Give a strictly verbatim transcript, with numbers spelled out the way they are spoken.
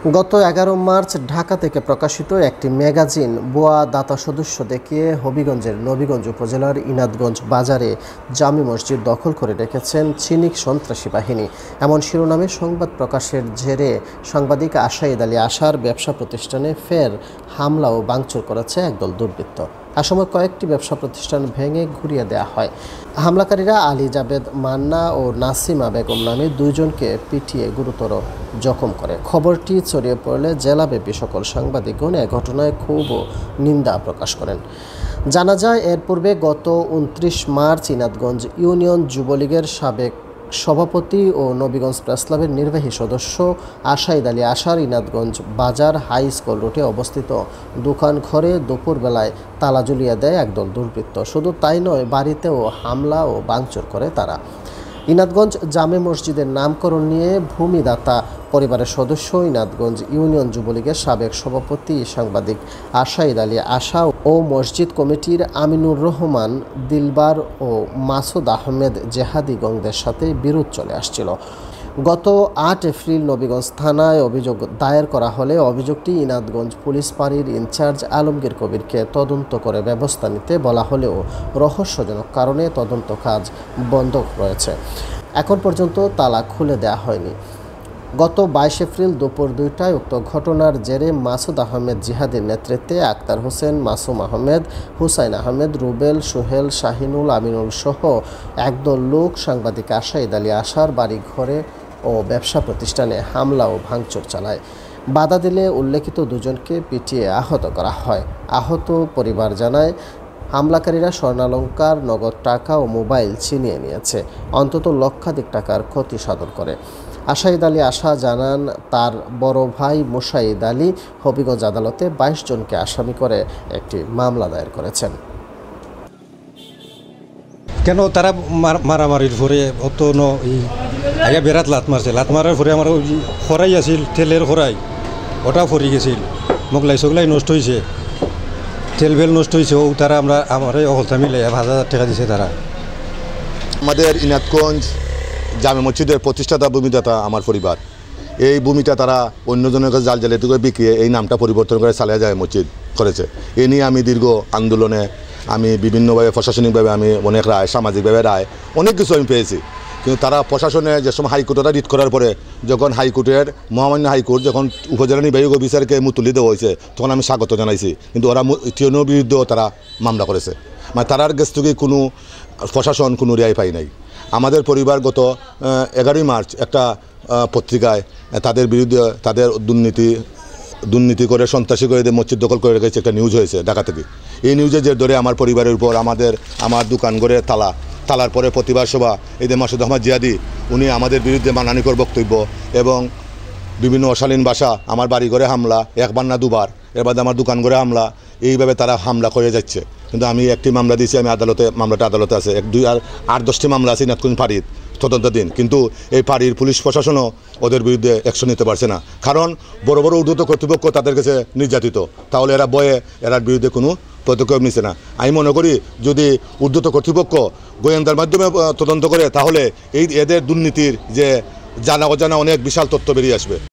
গত এগারো মার্চ ঢাকা থেকে প্রকাশিত একটি ম্যাগাজিন ভুয়া দাতা সদস্য দেখিয়ে হবিগঞ্জের নবীগঞ্জ উপজেলার ইনাদগঞ্জ বাজারে জামে মসজিদ দখল করে রেখেছেন চিনিক সন্ত্রাসী বাহিনী। এমন শিরোনামে সংবাদ প্রকাশের জেরে সাংবাদিক আশাইদ আলী আশার ব্যবসা প্রতিষ্ঠানে ফের হামলা ও ভাঙচুর করেছে একদল দুর্বৃত্ত। এ সময় কয়েকটি ব্যবসা প্রতিষ্ঠান ভেঙে ঘুরিয়ে দেওয়া হয়। হামলাকারীরা আলী জাবেদ মান্না ও নাসিমা বেগম নামে দুইজনকে পিটিয়ে গুরুতর জখম করে। খবরটি ছড়িয়ে পড়লে জেলাব্যাপী সকল সাংবাদিকগণ এ ঘটনায় ক্ষোভ ও নিন্দা প্রকাশ করেন। জানা যায়, এর পূর্বে গত উনত্রিশ মার্চ ইনাদগঞ্জ ইউনিয়ন যুবলীগের সাবেক সভাপতি ও নবীগঞ্জ প্রেসক্লাবের নির্বাহী সদস্য আশাইদ আলী আশার ইনাদগঞ্জ বাজার হাই স্কুল রোডে অবস্থিত দোকান ঘরে দুপুরবেলায় তালা ঝুলিয়ে দেয় একদল দুর্বৃত্ত। শুধু তাই নয়, বাড়িতেও হামলা ও ভাঙচুর করে তারা। ইনাদগঞ্জ জামে মসজিদের নামকরণ নিয়ে ভূমিদাতা পরিবারের সদস্য ইনাদগঞ্জ ইউনিয়ন যুবলীগের সাবেক সভাপতি সাংবাদিক আশাইদ আলী আশা ও মসজিদ কমিটির আমিনুর রহমান দিলবার ও মাসুদ আহমেদ জেহাদিগণদের সাথে বিরোধ চলে আসছিল। গত আট এপ্রিল নবীগঞ্জ থানায় অভিযোগ দায়ের করা হলে অভিযোগটি ইনাদগঞ্জ পুলিশ ফাঁড়ির ইনচার্জ আলমগীর কবিরকে তদন্ত করে ব্যবস্থা নিতে বলা হলেও রহস্যজনক কারণে তদন্ত কাজ বন্ধ রয়েছে। এখন পর্যন্ত তালা খুলে দেওয়া হয়নি। গত বাইশ এপ্রিল দুপুর দুইটায় উক্ত ঘটনার জেরে মাসুদ আহমেদ জিহাদের নেতৃত্বে আক্তার হোসেন, মাসুম আহমেদ, হুসাইন আহমেদ, রুবেল, সোহেল, শাহিনুল, আমিনুল সহ একদল লোক সাংবাদিক আশাইদ আলী আশার বাড়ি ঘরে ও ব্যবসা প্রতিষ্ঠানে হামলা ও ভাঙচুর চালায়। বাধা দিলে উল্লেখিত দুজনকে পিটিয়ে আহত করা হয়। আহত পরিবার জানায়, হামলাকারীরা স্বর্ণালংকার, নগদ টাকা ও মোবাইল ছিনিয়ে নিয়েছে। অন্তত লক্ষাধিক টাকার ক্ষতি সাধন করে। আশাইদ আলী আশা জানান, তার বড় ভাই মোশাইদ আলী হবিগঞ্জ আদালতে বাইশ জনকে আসামি করে একটি মামলা দায়ের করেছেন। কেন তারা মারামারির পরে অত আগে বেড়াত লাত মারছে, লাত মারার পরে আমার ওই খরাই আছিল, তেলের খরাই, ওটা ফরি গেছিল, মোগলাই সগলাই নষ্ট হয়েছে, তেল বেল নষ্ট হয়েছে। ও তারা আমরা আমার অহলতা মিলে এক হাজার টাকা দিছে তারা। আমাদের ইনাদগঞ্জ জামে মসজিদের প্রতিষ্ঠাতা ভূমিদাতা আমার পরিবার। এই ভূমিটা তারা অন্যজনের কাছে জাল জালিয়াতি করে বিক্রিয়ে এই নামটা পরিবর্তন করে চালিয়ে যায় মসজিদ করেছে। এ নিয়ে আমি দীর্ঘ আন্দোলনে আমি বিভিন্নভাবে প্রশাসনিকভাবে আমি অনেক রায়, সামাজিকভাবে রায়, অনেক কিছু আমি পেয়েছি। কিন্তু তারা প্রশাসনে যে সময় হাইকোর্টটা রিট করার পরে যখন হাইকোর্টের মহামান্য হাইকোর্ট যখন উপজেলা নির্বাহী অফিসারকে মুতুলি দেওয়া হয়েছে, তখন আমি স্বাগত জানাইছি। কিন্তু ওরা টিউনের বিরুদ্ধেও তারা মামলা করেছে। মানে তারার কাছ থেকে কোনো প্রশাসন কোনো রেহাই পাই নাই। আমাদের পরিবার গত এগারোই মার্চ একটা পত্রিকায় তাদের বিরুদ্ধে তাদের দুর্নীতি দুর্নীতি করে সন্ত্রাসী করে মসজিদ দখল করে রেখেছে একটা নিউজ হয়েছে ঢাকা থেকে। এই নিউজের জের ধরে আমার পরিবারের উপর আমাদের আমার দোকান ঘরে তালা তালার পরে প্রতিবাদ সভা, এই যে মাসুদ আহমদ জিহাদি উনি আমাদের বিরুদ্ধে মানহানিকর বক্তব্য এবং বিভিন্ন অশালীন ভাষা, আমার বাড়ি ঘরে হামলা, একবার না দুবার, এবার আমার দোকান ঘরে হামলা, এইভাবে তারা হামলা করে যাচ্ছে। কিন্তু আমি একটি মামলা দিয়েছি, আমি আদালতে, মামলাটা আদালতে আছে। এক দুই আর আট দশটি মামলা আছে ইনাদগঞ্জ ফাঁড়ির তদন্তাধীন। কিন্তু এই ফাঁড়ির পুলিশ প্রশাসনও ওদের বিরুদ্ধে অ্যাকশন নিতে পারছে না, কারণ বড় বড় ঊর্ধ্বত কর্তৃপক্ষ তাদের কাছে নির্যাতিত। তাহলে এরা বয়ে এরার বিরুদ্ধে কোনো পদক্ষেপ নিচ্ছে না। আমি মনে করি যদি ঊর্ধ্বত কর্তৃপক্ষ গোয়েন্দার মাধ্যমে তদন্ত করে, তাহলে এই এদের দুর্নীতির যে জানা অজানা অনেক বিশাল তথ্য বেরিয়ে আসবে।